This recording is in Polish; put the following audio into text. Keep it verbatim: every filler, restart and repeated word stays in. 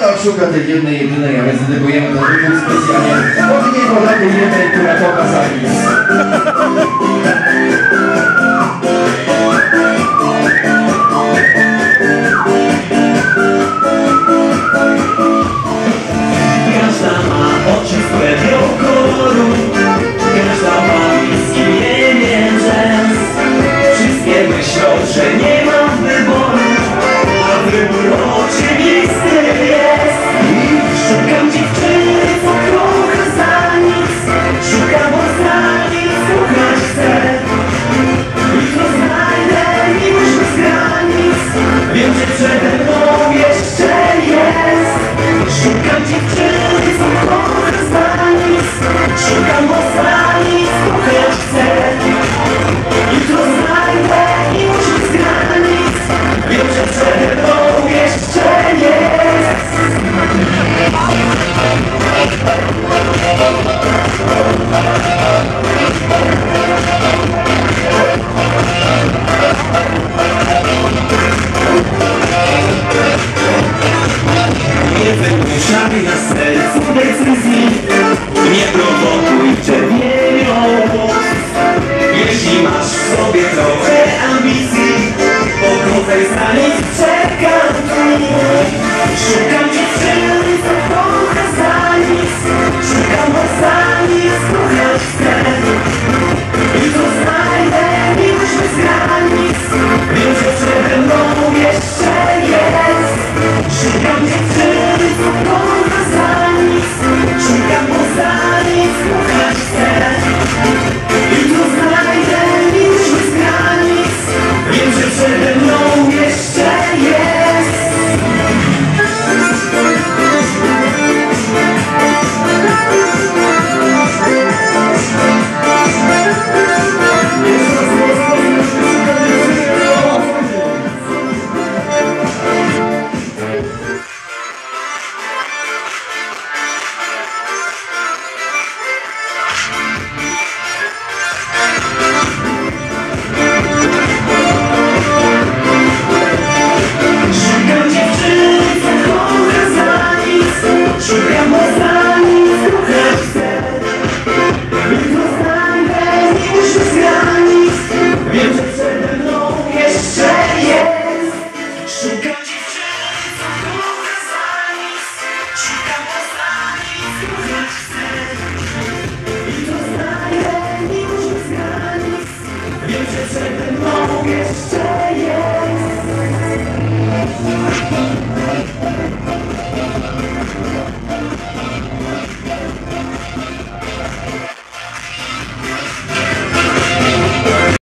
no, szuka tej jednej, jedynej, a więc dedykujemy ten utwór specjalnie od niego dla tej jednej, która pokazali. Każda ma oczy swego koloru, każda ma bliski imieniem rzęs. Wszystkie myślą, że nie mam wyboru, a wybór oczywisty jest. Szukam dziewczyny, co kocha za nic, szukam ostatnich, kochać chcę. Jutro znajdę miłość bez granic, wiem, że przede mną jeszcze jest. Szukam dziewczyny, co kocha za nic, szukam ostatnich, kochać chcę. Jutro znajdę miłość bez granic, wiem, że przede mną jeszcze jest. Nie wymuszaj na sercu decyzji, nie prowokuj czerwienią głos. Jeśli masz w sobie trochę ambicji, pogodzaj za nic, czekam tu. Szukam dziewczyny, co kocha za nic, szukam za nic, kochać chcę. Jutro znajdę miłość bez granic, wiem, że przede mną jeszcze jest. Szukam dziewczyny, co kocha za nic, szukam za nic, kochać chcę. Jutro znajdę miłość bez granic, wiem, że przede mną jeszcze jest. Szukam dziewczyny, co kocha za nic, szukam za nic, kochać chcę. Jutro znajdę miłość bez granic, wiem, że przede mną jeszcze jest. Szukam dziewczyny, co kocha za nic, szukam za nic, kochać chcę. Jutro znajdę miłość bez granic, wiem, że przede mną jeszcze